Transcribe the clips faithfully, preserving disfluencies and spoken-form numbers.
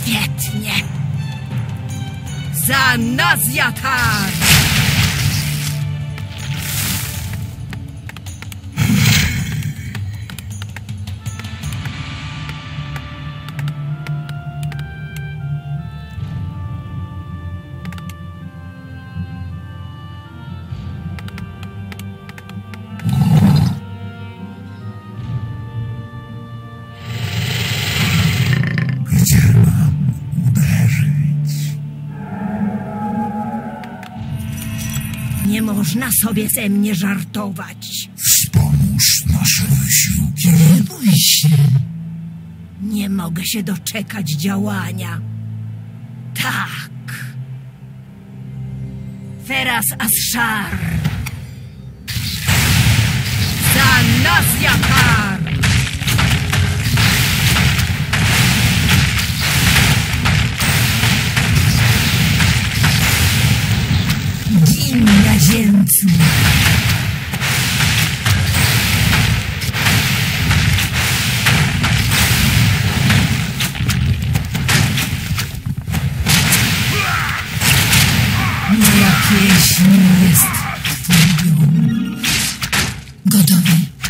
Świetnie. Za Nazjatar! Nie można sobie ze mnie żartować. Wspomóż nasze wysiłki. Nie bój się. Nie mogę się doczekać działania. Tak. Feras Ashar. Za Nazjatar! Gin na ziemcu! Moja pieśń jest twoją. Gotowy?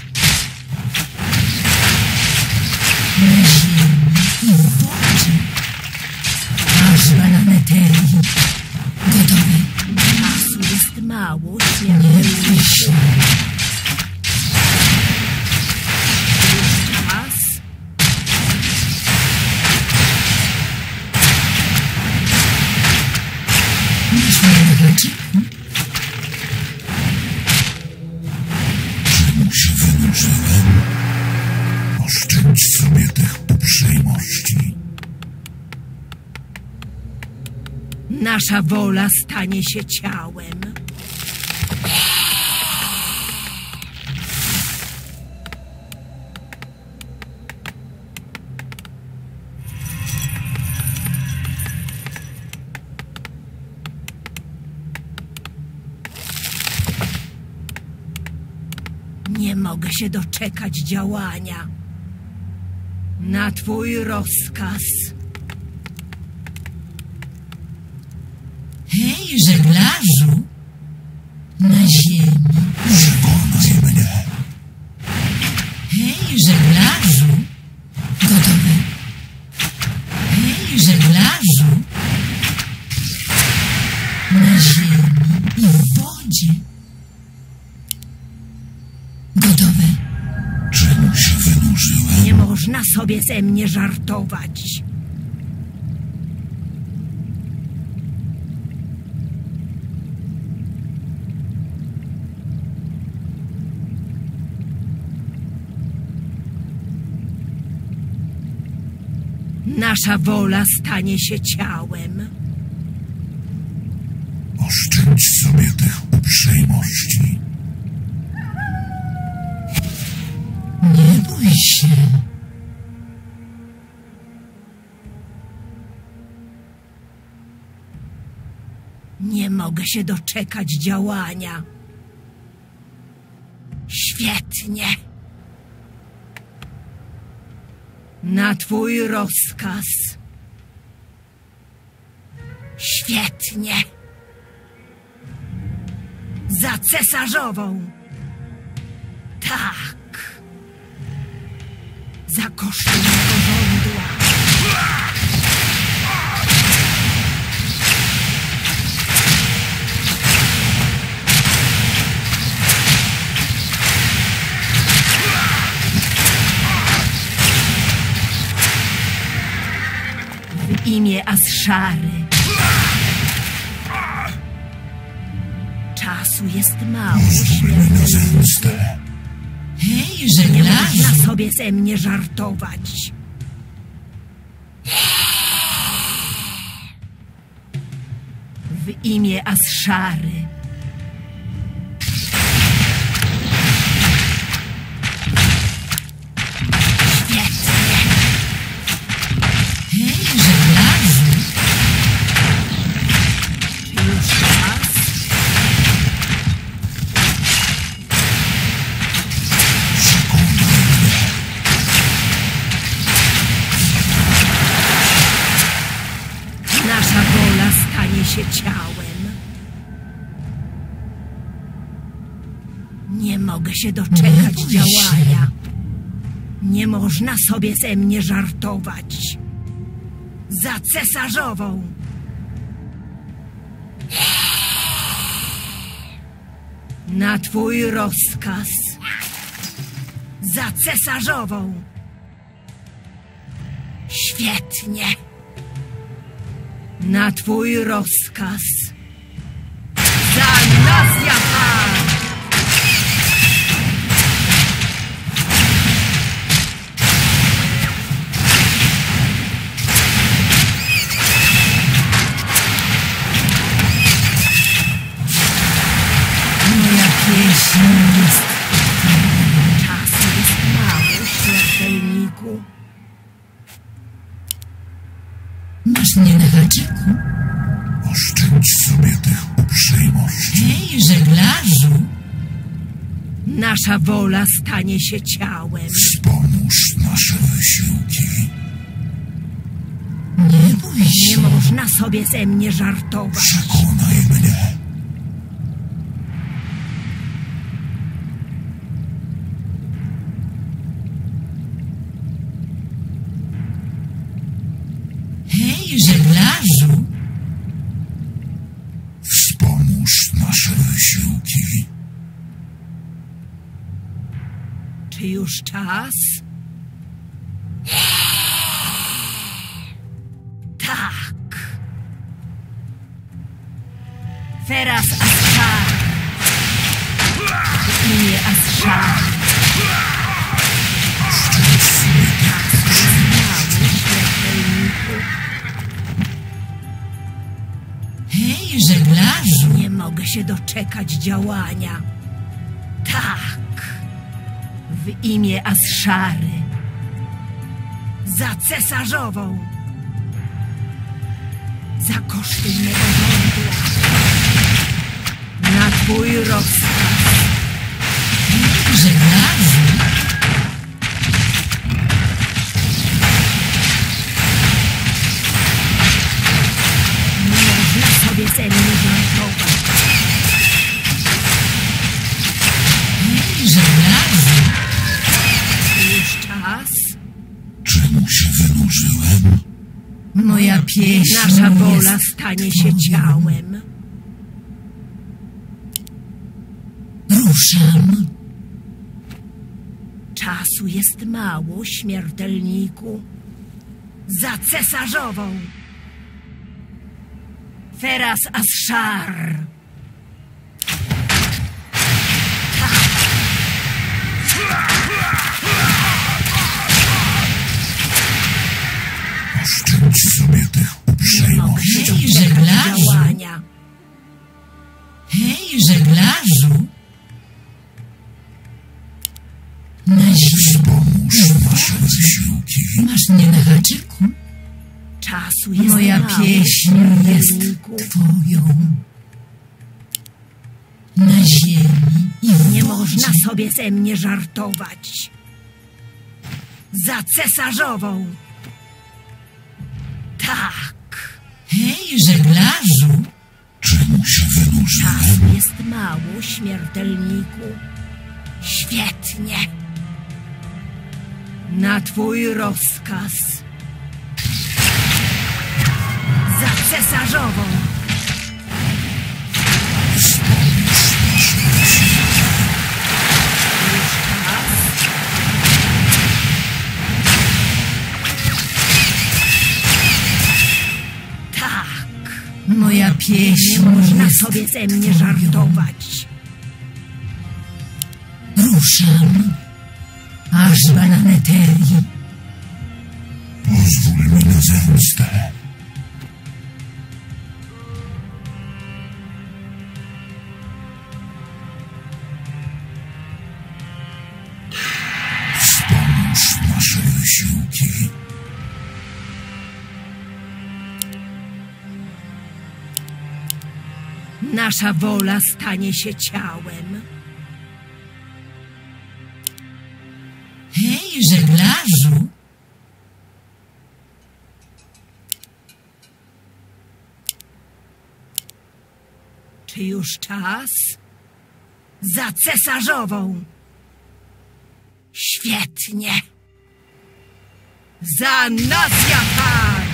Na ziemi i w wodzie. Aż balaneterii. Gotowy? Czasu jest mało, nie bój się. Już czas? Masz mnie dlaczego? Czemu się wynurzyłem? Oszczędź sobie tych uprzejmości. Nasza wola stanie się ciałem. Nie mogę się doczekać działania. Na twój rozkaz. Hej, żeglarzu! Na ziemi. Przekonaj mnie. Hej, żeglarzu! Gotowy? Hej, żeglarzu! Na ziemi i w wodzie. Gotowy? Czemu się wynurzyłem? Nie można sobie ze mnie żartować. Nasza wola stanie się ciałem. Oszczędź sobie tych uprzejmości. Nie bój się. Nie mogę się doczekać działania. Świetnie. Na twój rozkaz. Świetnie. Za cesarzową. Tak. Za kosztem porządła. W imię Ashary. Czasu jest mało, Pozwól na zemstę. Hej, że nie można sobie ze mnie żartować. W imię Ashary. się ciałem. Nie mogę się doczekać działania. Nie można sobie ze mnie żartować. Za cesarzową! Na twój rozkaz. Za cesarzową! Świetnie! Na twój rozkaz. Za Nazjaha! Moja pieśń jest... Czasu jest mało, śmiertelniku. Masz mnie na haczyku? Oszczędź sobie tych uprzejmości. Hej, żeglarzu! Nasza wola stanie się ciałem. Wspomóż nasze wysiłki. Nie bój Nie się. można sobie ze mnie żartować. Przekonaj mnie. Hej, żeglarzu! Wspomóż nasze wysiłki. Czy już czas? Tak. Feras Ashar. W imię Ashar. Oszczędź sobie tych Mały śmiertelniku. Hej, żeglarzu! Nie mogę się doczekać działania. Tak. W imię Ashary. Za cesarzową. Za koszty mego rządu. Na twój rozkaz. Hej, żeglarzu! Nie można sobie ze mnie żartować. Hej, żeglarzu! Już czas. Czemu się wynurzyłem? Moja pieśń Nasza wola jest stanie się ciałem. Ruszam. Czasu jest mało, śmiertelniku. Za cesarzową. Feras Ashar. Oszczędź sobie tych Nie mogę uprzejmości. się Hej, doczekać żeglarzu. działania. Hej, żeglarzu! Na ziemi. Wspomóż nasze wysiłki. Masz mnie na haczyku? Czasu jest Moja mało, pieśń jest śmiertelniku. twoją. Na ziemi i w Nie wodzie. można sobie ze mnie żartować. Za cesarzową. Tak. Hej, żeglarzu! Czemu się wynurzyłem? Czasu jest mało, śmiertelniku. Świetnie. Na twój rozkaz. Za cesarzową. Wspomóż nasze wysiłki. Już czas. Tak. Moja Nie pieśń można jest sobie ze mnie twoją. żartować. Ruszam. Aż bananeterii. Pozwól mi na zemstę. Wspomóż nasze wysiłki. Nasza wola stanie się ciałem. Hej, żeglarzu! Czy już czas? Za cesarzową! Świetnie! Za Nasjatar!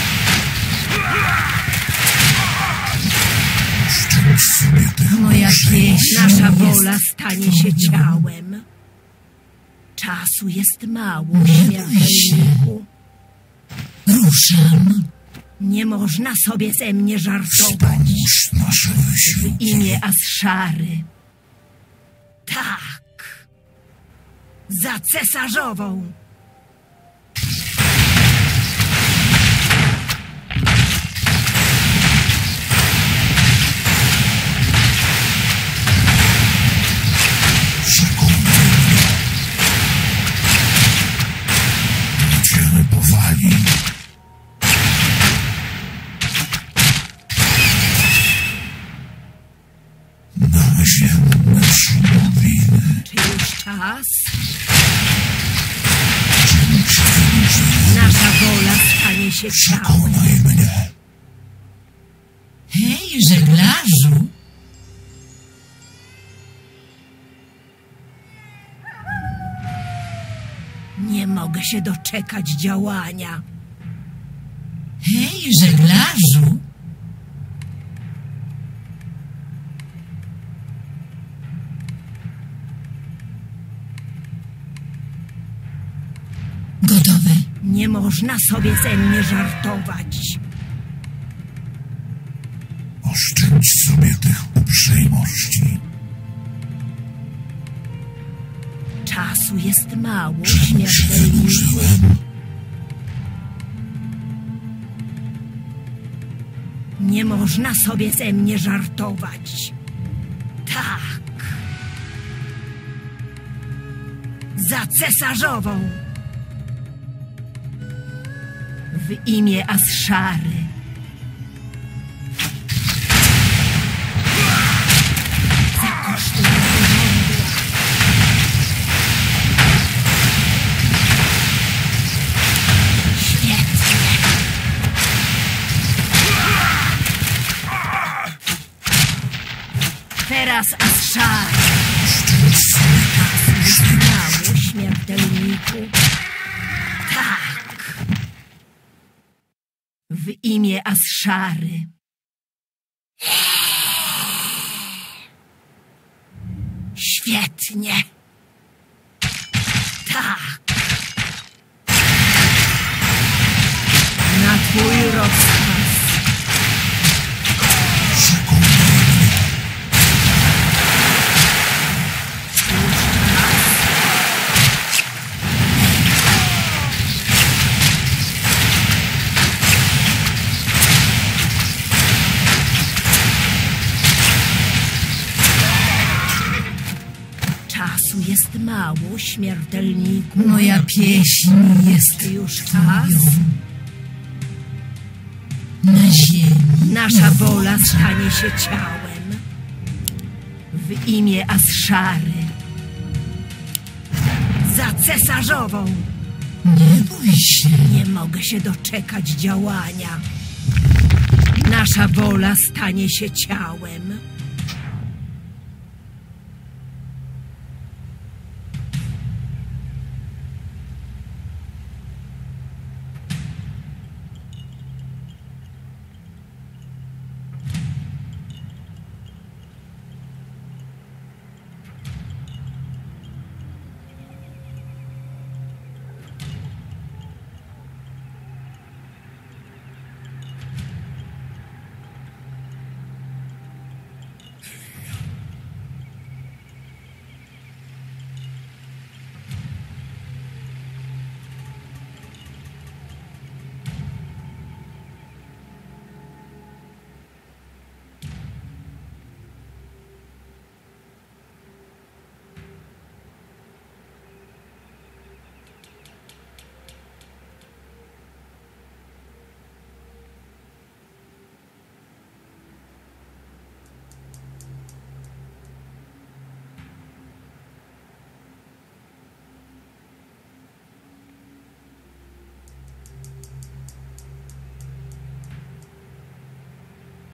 Szczęść sobie tych Moja uprzejmości. pieśń Nasza jest wola stanie się twoją. ciałem. Czasu jest mało, Nie bój śmiertelniku. Ruszam. Nie można sobie ze mnie żartować. Wspomóż nasze W wysiłki. imię Asszary. Tak. Za cesarzową. Przekonaj mnie. Idziemy powali. Na ziemne szumowiny. Czy już czas? Czym się wynużyłem? Nasza wola stanie się ciałem. Przekonaj mnie. Hej, żeglarzu. Nie mogę się doczekać działania. Hej, żeglarzu. Gotowe. Nie można sobie ze mnie żartować. Oszczędź sobie tych uprzejmości. Czasu jest mało, Czym się śmiertelniku. wynużyłem? Nie można sobie ze mnie żartować. Tak. Za cesarzową. W imię Asszary. Zakosztuj mego żądła. Świetnie. Teraz Asszary. Oszczędź sobie tych Mało, śmiertelniku. Tak. W imię Asszary. Świetnie. Tak. Na twój rozkaz. Przekonaj mnie. Czasu jest mało, śmiertelniku. Moja pieśń jest Czy już czas? twoją. Na ziemi. Nasza wola stanie się ciałem. W imię Asszary. Za cesarzową. Nie bój się. Nie mogę się doczekać działania. Nasza wola stanie się ciałem.